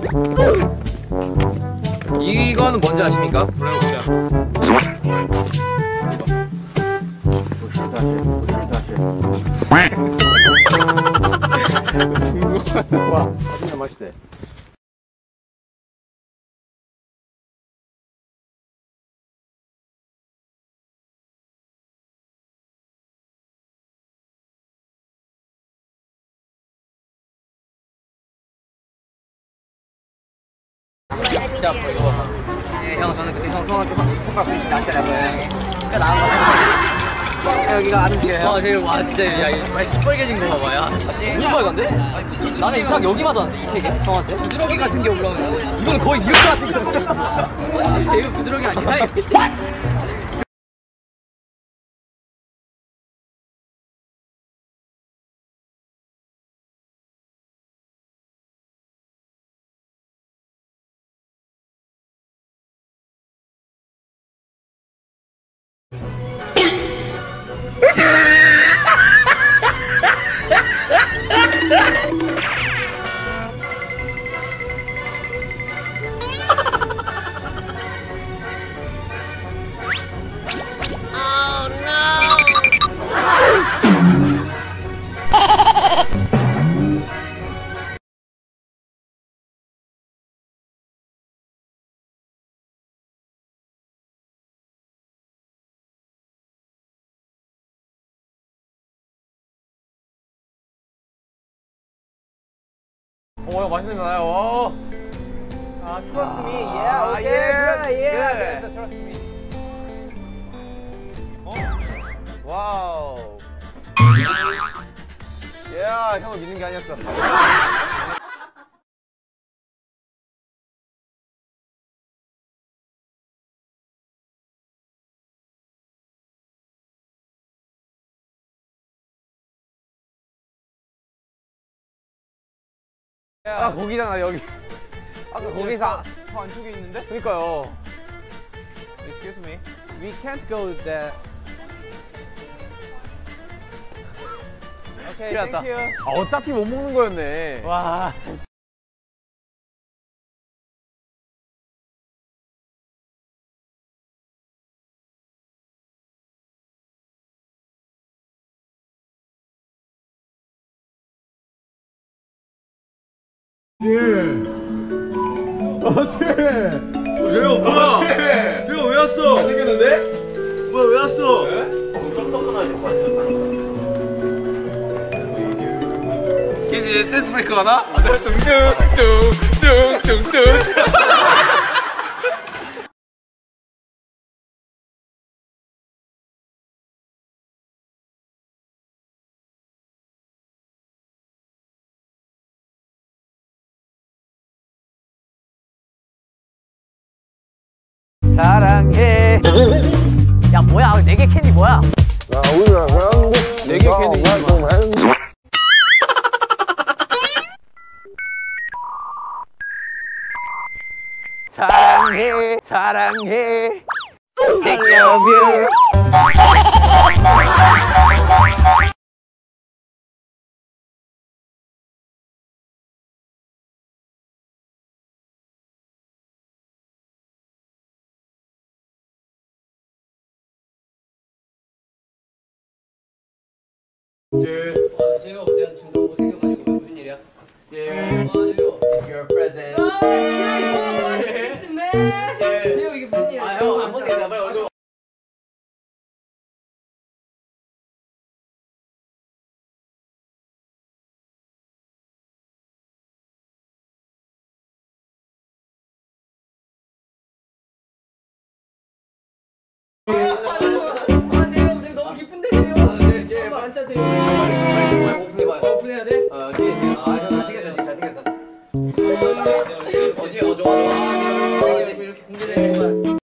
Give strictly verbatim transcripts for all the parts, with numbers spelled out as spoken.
이거는 뭔지 아십니까? 몰라요, 진짜. 와, 진짜 맛있대. 진짜 아파 이거 봐봐. 네, 형 저는 그때 형 손, 손가락 부딪힌 나왔잖아요. 꽤 나은 거 같아요. 여기가 안 움직여요. 아, 되게 와 진짜 야 이거 말 시뻘개진 거 봐봐. 야. 너무 빨간데? 나는 딱 여기 맞았는데 이 세 개? 형한테? 부드러기 같은 게 올라오는데. 이거는 거의 이렇게 같은 거. 제일 부드러기 아니야? 이거? 어, 형 맛있는 거 나요. 어. 아, trust me. 아, Yeah, okay. yeah, Yeah, yeah. yeah. 그래서 trust me. 와우. 야, 형을 믿는 게 아니었어. 아, 거기잖아, 여기. 아까 거기서 저 안쪽에 있는데? 그니까요. Excuse me. We can't go there. Okay, thank you. 아, 어차피 못 먹는 거였네. 와. 어째? 재호 뭐야? 재호 왜 왔어? 잘생겼는데? 뭐야 왜 왔어? 좀더 끊어야 될 것 같아요. 이제 댄스 브레이크 가나? 아, 네. 뚱뚱뚱뚱뚱뚱. 사랑해. 야 뭐야? 네 개 캔디 뭐야? 네 개 캔디. 사랑해, 사랑해. Take love you. 재호 내가 지금 너무 못생겨가지고 무슨 일이야? It's your present. 재호 이게 무슨 일이야? 아, 형, 안 못생겼다. 빨리 얼굴. 아 재호 지금 너무 기쁜데 재호. 완전 재호. 오픈해봐요. 오픈해야 돼? 어, 뒤에. 아, 형 잘생겼어, 지금 잘생겼어. 어지, 어, 좋아, 좋아. 어, 이제 이렇게 공개되는 거야.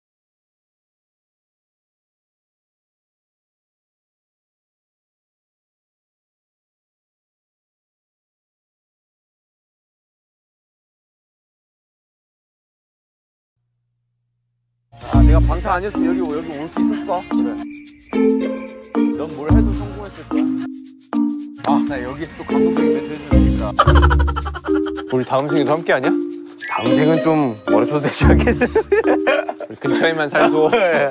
아, 내가 방탄 아니었으면 여기, 여기 올 수 있었어. 그래. 넌 뭘 해도 성공했을 거야. 아, 나 여기서 또 감동적인 멘트 해주니까. 우리 다음 생에도 함께 하냐? 다음 생은 좀 머리 써도 되지 않겠네. 근처에만 살고.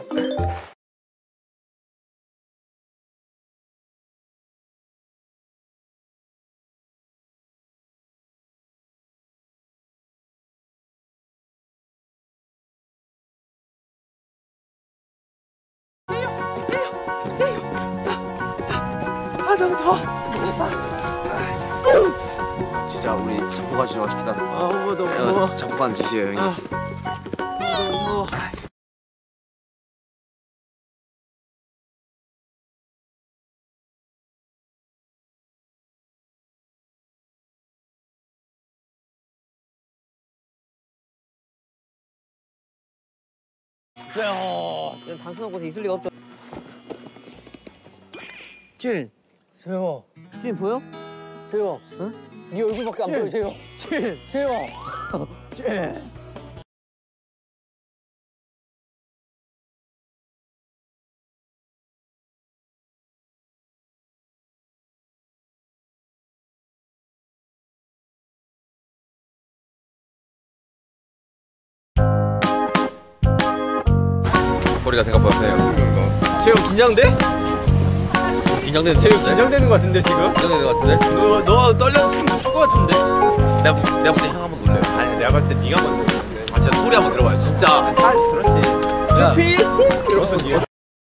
아 너무 더워. 진짜 우리 잡고 가지고 합시다. 아 너무 더워. 잡고 가는 짓이에요, 형님. 아, 너무 더워. 이런 단순한 곳에 있을 리가 없죠. 진, 세호. 쭈인 보여? 세호. 응? 네 얼굴밖에 안 보여, 세호. 진, 세호. 진. 소리가 생각보다 세요. 재호 긴장돼? 긴장되는 재호 긴장되는 것 같은데 지금? 긴장되는 것 같은데? 너, 너 떨려서 춤 출 것 같은데? 내가 내가 볼 때 형 한번 놀래요. 아니 내가 봤을 때 네가 먼저 그래. 아 진짜 소리 한번 들어봐요. 진짜. 다 그렇지. 야. 피 이러면서 네가.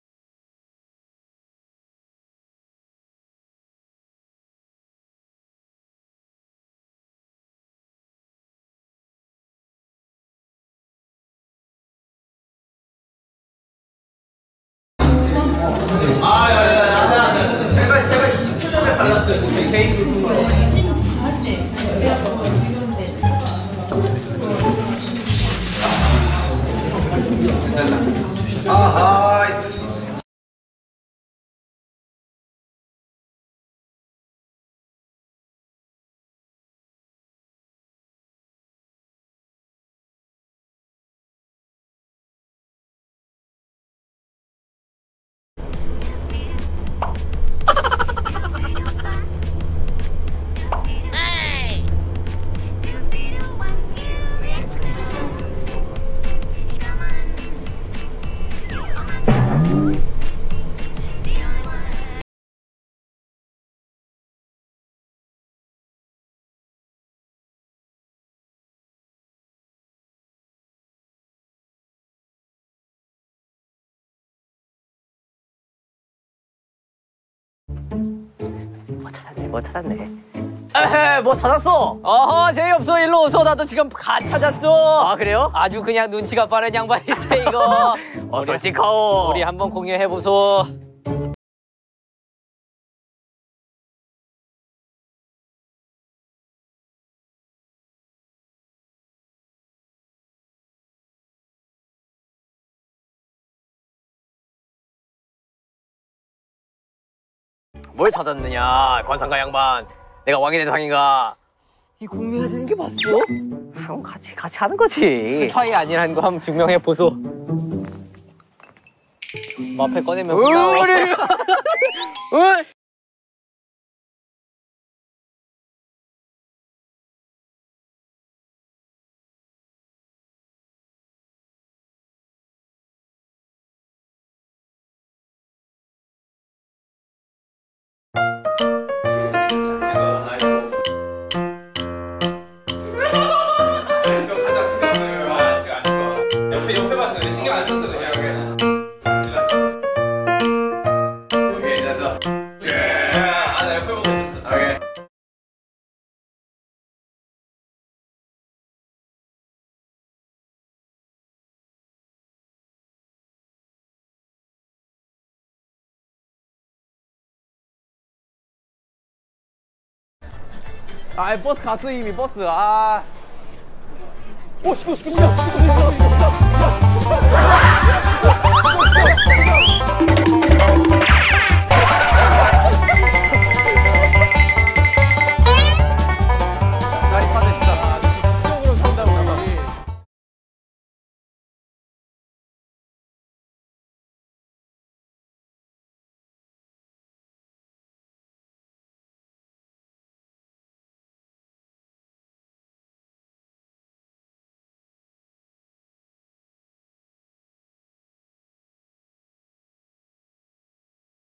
뭐 찾았네, 뭐 찾았네. 에헤, 뭐 찾았어? 어허, 재미없어. 일로 오소. 나도 지금 가 찾았어. 아 그래요? 아주 그냥 눈치가 빠른 양반인데 이거. 어서 찍어. 우리 한번 공유해보소. 뭘 찾았느냐, 관상가 양반. 내가 왕의 대상인가? 이 공유해야 되는 게 맞어? 형 같이 같이 하는 거지. 스파이 아니라는 거 한번 증명해보소. 뭐 앞에 꺼내면 우리. 으! 옆에 옆에 봤어. 신경 안 썼어 그냥. 오케이 됐어. 아 나 옆에 보고 있었어. 오케이. 아 버스 갔어 이미 버스. 아. 오 시끄러 시끄러. 시끄러.